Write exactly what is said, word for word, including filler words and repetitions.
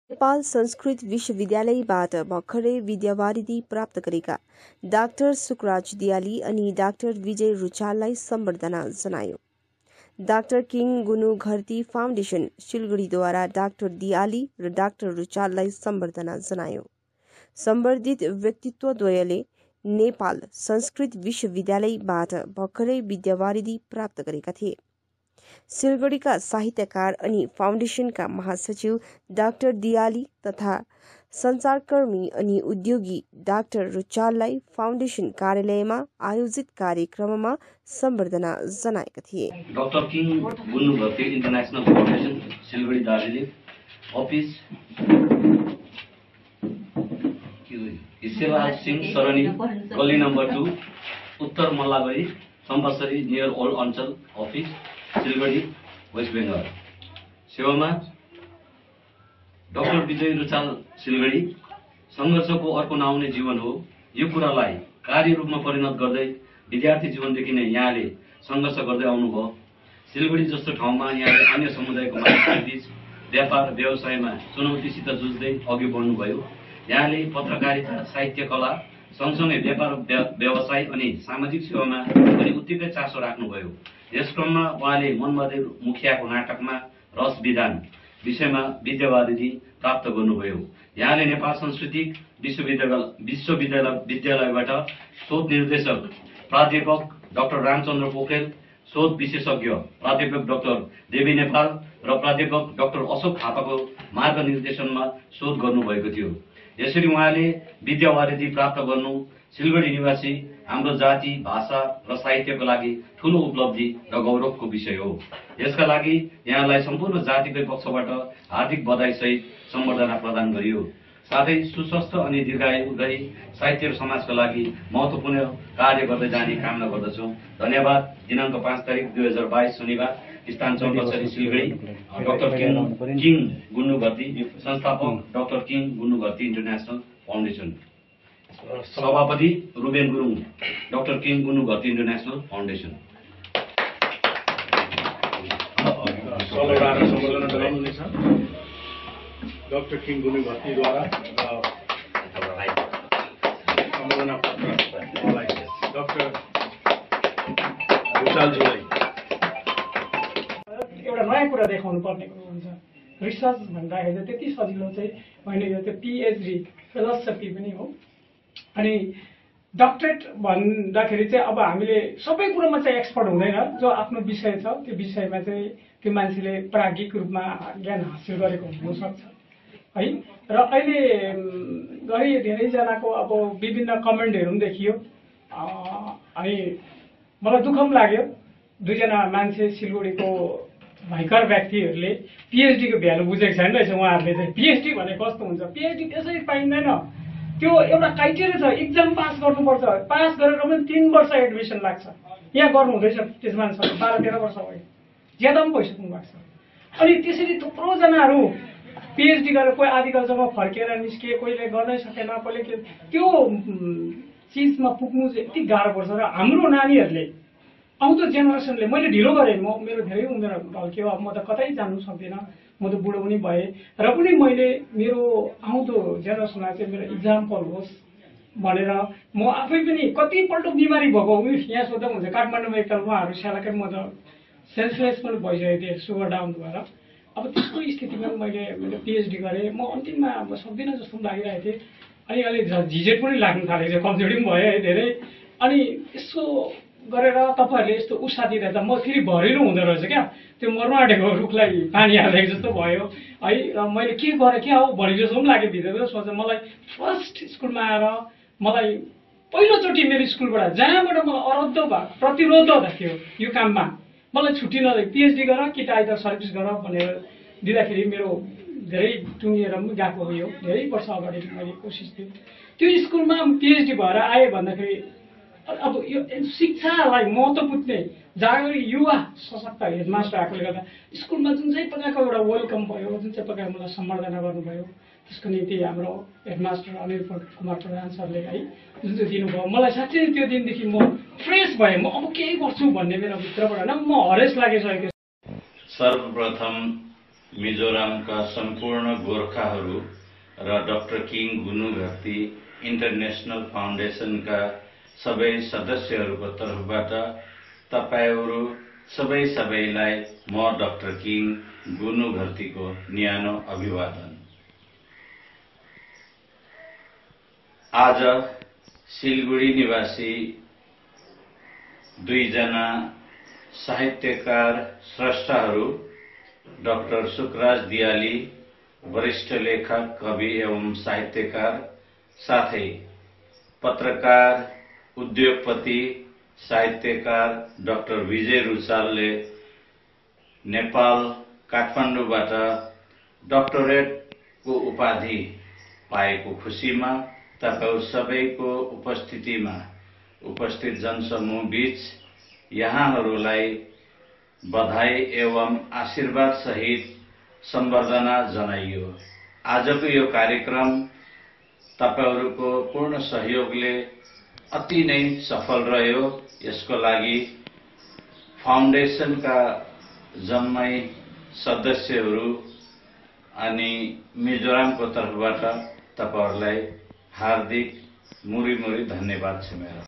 नेपाल संस्कृत विश्वविद्यालयबाट भर्खरै विद्यावारिधि प्राप्त गरेका डाक्टर सुकराज दियाली अनि डाक्टर विजय रुचाललाई सम्बर्धना जनायो। Doctor King Gunu Gharti foundation सिलगढीद्वारा डाक्टर दियाली र डाक्टर रुचाललाई सम्बर्धना जनायो। सम्बर्धित व्यक्तित्वद्वयले नेपाल संस्कृत विश्वविद्यालयबाट भर्खरै विद्यावारिधि प्राप्त गरेका थिए। सिलगढीका साहित्यकार अनि फाउन्डेसनका महासचिव डाक्टर दियाली तथा सञ्चारकर्मी अनि उद्योगी डाक्टर रुचाललाई फाउन्डेसन कार्यालयमा आयोजित कार्यक्रममा सम्बर्धना जनाएका थिए। Doctor King Gunu Gharti international foundation Siliguri Darjeeling office Hisselal Singh Sarani गल्ली नम्बर टू उत्तर मल्लागढी सम्बसरी नियर ओल्ड अञ्चल अफिस सिलगढी वेस्ट बेङ्गल। सेवामा डाक्टर विजय रुचाल सिलगढी। सङ्घर्षको अर्को नआउने जीवन हो, यो कुरालाई कार्य रूपमा परिणत गर्दै विद्यार्थी जीवनदेखि नै यहाँले सङ्घर्ष गर्दै आउनुभयो। सिलगढी जस्तो ठाउँमा यहाँले अन्य समुदायको मानिसहरूबीच व्यापार व्यवसायमा चुनौतीसित जुझ्दै अघि बढ्नुभयो। यहाँले पत्रकारिता, साहित्य, कला सँगसँगै व्यापार व्यवसाय अनि सामाजिक सेवामा पनि उत्तिकै चासो राख्नुभयो। यस क्रममा उहाँले मनबहादुर मुखियाको नाटकमा रस विधान विषयमा विद्यावारिधि प्राप्त गर्नुभयो। यहाँले नेपाल सांस्कृतिक विश्वविद्यालय विश्वविद्यालय विद्यालयबाट शोध निर्देशक प्राध्यापक डाक्टर रामचन्द्र पोखरेल, शोध विशेषज्ञ प्राध्यापक डाक्टर देवी नेपाल र प्राध्यापक डाक्टर अशोक थापाको मार्गनिर्देशनमा शोध गर्नुभएको थियो। यसरी उहाँले विद्यावारिधि प्राप्त गर्नु सिलगढी निवासी हाम्रो जाति, भाषा र साहित्यको लागि ठूलो उपलब्धि र गौरवको विषय हो। यसका लागि यहाँलाई सम्पूर्ण जातिकै पक्षबाट हार्दिक बधाई सहित सम्बर्धना प्रदान गरियो। साथै सुस्वस्थ अनि दीर्घायु गरी साहित्य र समाजका लागि महत्त्वपूर्ण कार्य गर्दै जाने कामना गर्दछु। धन्यवाद। दिनाङ्क पाँच तारिक दुई हजार बाइस शनिबार, स्थान चौपसरी Siliguri. Doctor King King Gunnu Gharti, संस्थापक doctor King Gunnu Gharti international foundation. सभापति Ruben Gurung, doctor King Gunnu Gharti international foundation. Doctor King Gunnu घरतीद्वारा सम्बर्धना पत्र डाक्टर रुचालजीलाई एउटा नयाँ कुरा देखाउनु पर्ने कुरो हुन्छ। रिसर्च भन्दाखेरि चाहिँ त्यति सजिलो चाहिँ होइन, यो त्यो पिएचडी फिलोसफी पनि हो। अनि डक्टरेट भन्दाखेरि चाहिँ अब हामीले सबै कुरोमा चाहिँ एक्सपर्ट हुँदैन। जो आफ्नो विषय छ त्यो विषयमा चाहिँ त्यो मान्छेले प्राज्ञिक रूपमा ज्ञान हासिल गरेको हुनसक्छ है। र अहिले घरि धेरैजनाको अब विभिन्न कमेन्टहरू पनि देखियो। अनि मलाई दुःख पनि लाग्यो, दुईजना मान्छे सिलगढीको भयङ्कर व्यक्तिहरूले पिएचडीको भ्यालु बुझेको छैन रहेछ। उहाँहरूले चाहिँ पिएचडी भने कस्तो हुन्छ, पिएचडी त्यसरी पाइँदैन। त्यो एउटा क्राइटेरिया छ, इक्जाम पास गर्नुपर्छ। पास गरेर पनि तिन वर्ष एडमिसन लाग्छ। यहाँ गर्नु हुँदैछ त्यसमानसँग बाह्र तेह्र वर्ष भयो, ज्यादा पनि भइसक्नु भएको छ। अनि त्यसरी थुप्रोजनाहरू पिएचडी गरेर कोही आदिकल्चरमा फर्केर निस्किए, कोहीले गर्नै सकेन, कोहीले के त्यो चिजमा पुग्नु चाहिँ यति गाह्रो पर्छ। र हाम्रो नानीहरूले आउँदो जेनेरेसनले, मैले ढिलो गरेँ, म मेरो धेरै उमेर ढल्क्यो, अब म त कतै जानु सक्दिनँ, म त बुढो पनि भएँ। र पनि मैले मेरो आउँदो जेनेरेसनलाई चाहिँ मेरो इक्जाम्पल होस् भनेर म आफै पनि कतिपल्ट बिमारी भएको यहाँ सोध्दा हुन्छ। काठमाडौँमा एकताल उहाँहरू स्यालाकै म त सेन्सलेस पनि भइसकेको थिएँ सुगर डाउन भएर। अब त्यस्तो स्थितिमा मैले मैले पिएचडी गरेँ। म अन्तिममा अब सक्दिनँ जस्तो पनि लागिरहेको थिएँ। अनि अलिक झिझेट पनि लाग्नु थालेको छ, कमजोरी पनि भयो है धेरै। अनि यसो गरेर तपाईँहरूले यस्तो उत्साह दिँदा त म फेरि भरिनु हुँदो रहेछ क्या, त्यो मर्नु आँटेको रुखलाई पानी हालेको जस्तो भयो है। र मैले के गरेँ क्या हो भने जस्तो पनि लाग्यो भित्र। सोचेँ मलाई फर्स्ट स्कुलमा आएर मलाई पहिलोचोटि मेरो स्कुलबाट जहाँबाट मलाई अरद्ध भयो, प्रतिरोध थियो यो काममा, मलाई छुट्टी नदिए पिएचडी गर कि त आइदर सर्भिस गर भनेर दिँदाखेरि मेरो धेरै टुङ्गिएर पनि गएको हो। यो धेरै वर्ष अगाडि मैले कोसिस थिएँ। त्यो स्कुलमा पिएचडी भएर आएँ भन्दाखेरि अब यो शिक्षालाई महत्त्व बुझ्ने जागरुक युवा सशक्त हेडमास्टर आएकोले गर्दा स्कुलमा जुन चाहिँ प्रकारको एउटा वेलकम भयो, जुन चाहिँ प्रकारको मलाई सम्बर्धना गर्नुभयो, त्यसको निम्ति हाम्रो हेडमास्टर अनिल कुमार प्रधान सरले है जुन चाहिँ दिनुभयो, मलाई साँच्चै त्यो दिनदेखि म फ्रेस भएँ। म अब केही गर्छु भन्ने मेरो भित्रबाट होइन, म हरेस लागिसकेको। सर्वप्रथम मिजोरामका सम्पूर्ण गोर्खाहरू र doctor King Gunu Gharti international फाउन्डेसनका सबै सदस्यहरूको तर्फबाट तपाईहरू सबै सबैलाई म डाक्टर किङ गुनु घरतीको न्यानो अभिवादन। आज सिलगढी निवासी दुईजना साहित्यकार स्रष्टाहरू डाक्टर सुकराज दियाली वरिष्ठ लेखक कवि एवं साहित्यकार साथै पत्रकार उद्योगपति साहित्यकार डाक्टर विजय रुचालले नेपाल काठमाडौँबाट डक्टरेटको उपाधि पाएको खुसीमा तपाईं सबैको उपस्थितिमा उपस्थित जनसमूह बीच यहाँहरूलाई बधाई एवं आशीर्वाद सहित सम्बर्धना जनाइयो। आजको यो कार्यक्रम तपाईहरूको पूर्ण सहयोगले अति नै सफल रह्यो। यसको लागि फाउन्डेसनका जम्मै सदस्यहरू अनि मिजोरामको तर्फबाट तपाईहरूलाई हार्दिक मुरी मुरी धन्यवाद छ मेरो।